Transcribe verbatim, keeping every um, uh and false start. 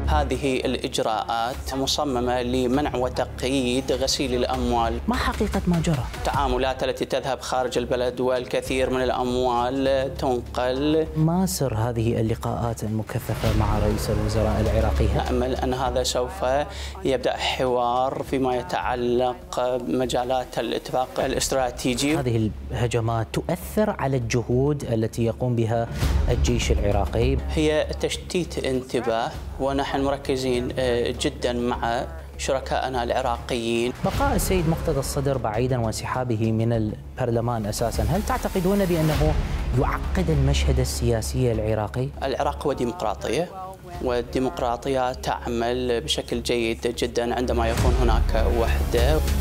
هذه الإجراءات مصممة لمنع وتقييد غسيل الأموال. ما حقيقة ما جرى؟ التعاملات التي تذهب خارج البلد والكثير من الأموال تنقل. ما سر هذه اللقاءات المكثفة مع رئيس الوزراء العراقي؟ نأمل أن هذا سوف يبدأ حوار فيما يتعلق بمجالات الاتفاق الاستراتيجي. هذه الهجمات تؤثر على الجهود التي يقوم بها الجيش العراقي؟ هي تشتيت انتباه، ونحن مركزين جدا مع شركائنا العراقيين. بقاء السيد مقتدى الصدر بعيدا وانسحابه من البرلمان أساسا، هل تعتقدون بأنه يعقد المشهد السياسي العراقي؟ العراق هو ديمقراطية، والديمقراطية تعمل بشكل جيد جدا عندما يكون هناك وحدة.